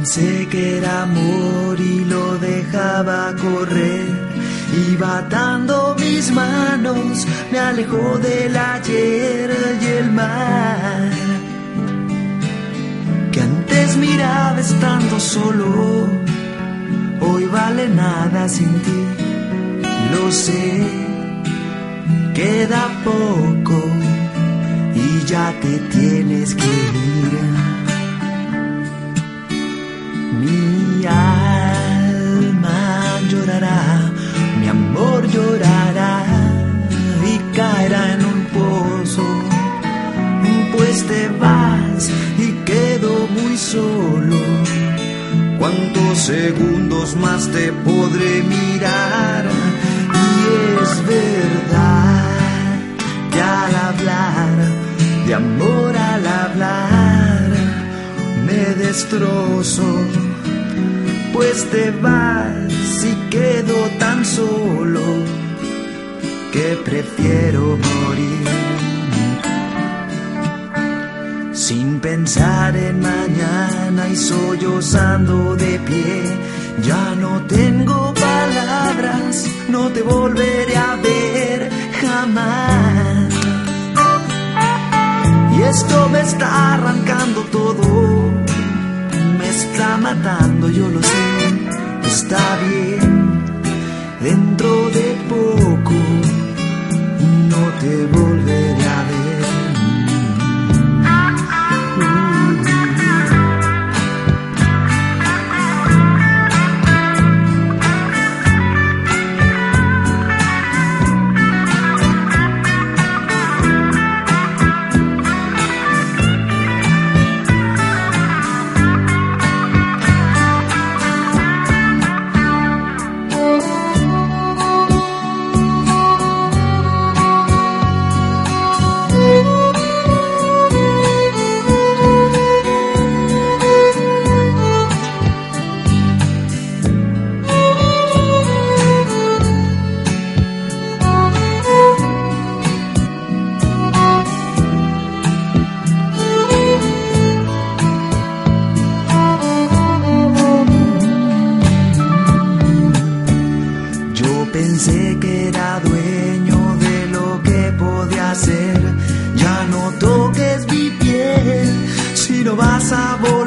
Pensé que era amor y lo dejaba correr. Iba atando mis manos, me alejó del ayer y el mar. Que antes miraba estando solo, hoy vale nada sin ti. Lo sé, queda poco y ya te tienes que ir. Mi alma llorará, mi amor llorará y caerá en un pozo. Pues te vas y quedo muy solo. ¿Cuántos segundos más te podré mirar? Y es verdad que al hablar de amor, al hablar me destrozo. Pues te vas y quedo tan solo que prefiero morir. Sin pensar en mañana y sollozando de pie, ya no tengo palabras, no te volveré a ver jamás. Y esto me está arrancando todo, me está matando, yo lo sé. Está bien, dentro de poco no te volveré a ver. Pensé que era dueño de lo que podía hacer. Ya no toques mi piel si no vas a volver.